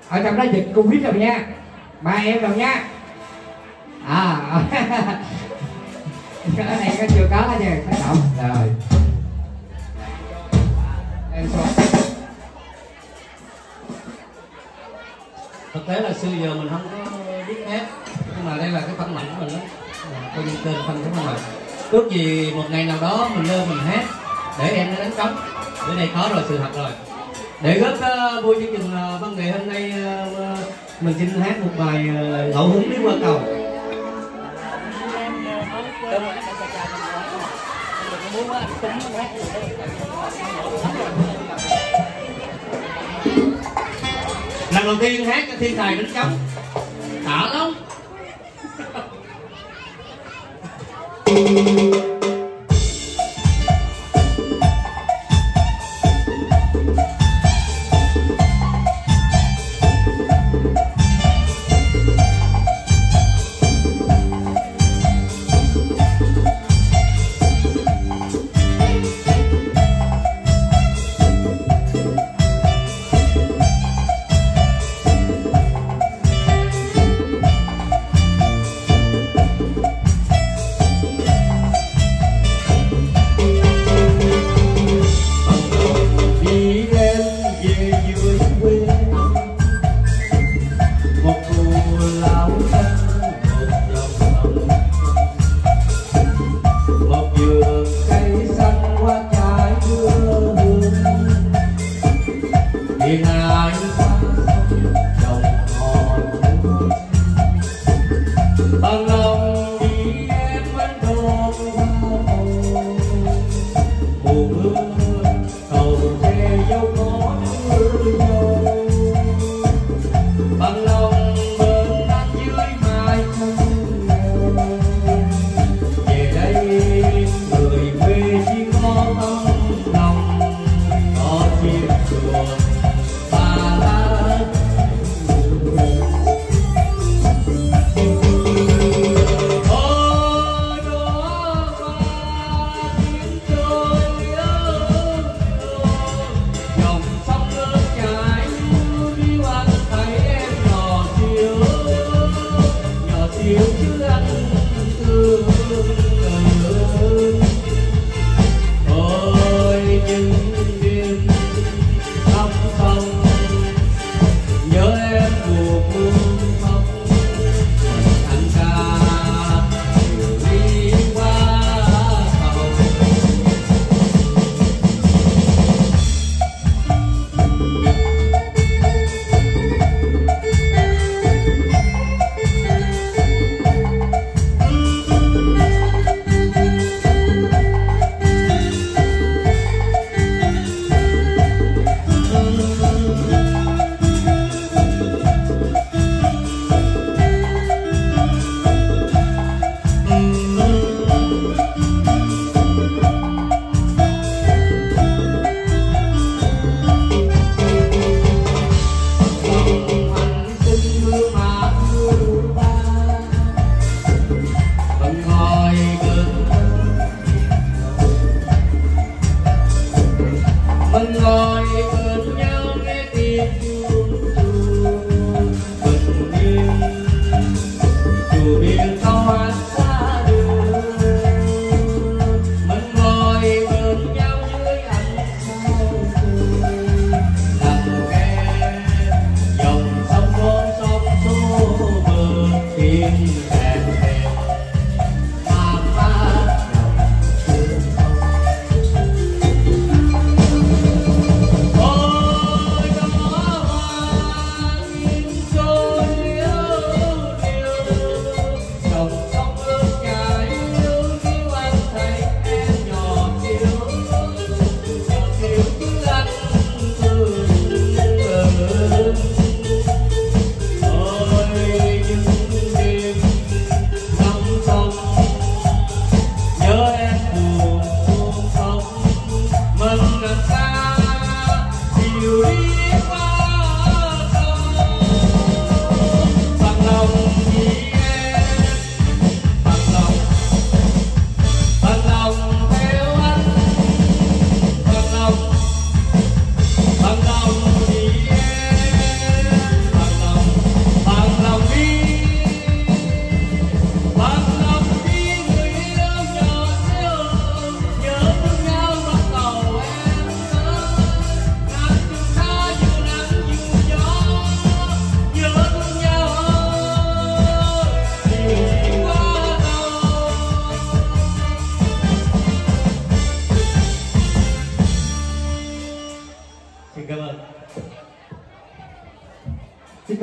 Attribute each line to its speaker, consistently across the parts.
Speaker 1: ở trong đó dịch Covid rồi nha, ba em rồi nha. Cái này có chưa có hết nha, phát động rồi.
Speaker 2: Thực tế là xưa giờ mình không có biết hát, nhưng mà đây là cái phân mạnh của mình đó, coi như tên phân của mình. Ước gì một ngày nào đó mình lên mình hát để em nó đánh trống. Bữa nay có rồi, sự thật rồi. Để góp vui chương trình văn nghệ hôm nay, mình xin hát một bài ngẫu hứng lý qua cầu. Lần đầu tiên hát cho thiên tài đánh trống đã lắm.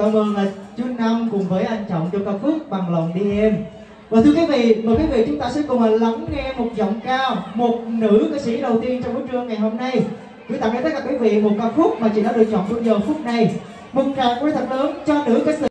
Speaker 3: Cảm ơn chú Năm cùng với anh Trọng cho ca khúc Bằng Lòng Đi Em. Và thưa quý vị, mời quý vị chúng ta sẽ cùng lắng nghe một giọng ca, một nữ ca sĩ đầu tiên trong buổi trưa ngày hôm nay. Gửi tặng đến tất cả quý vị một ca khúc mà chị đã được chọn trong giờ phút này. Một tràng quay thật lớn cho nữ ca sĩ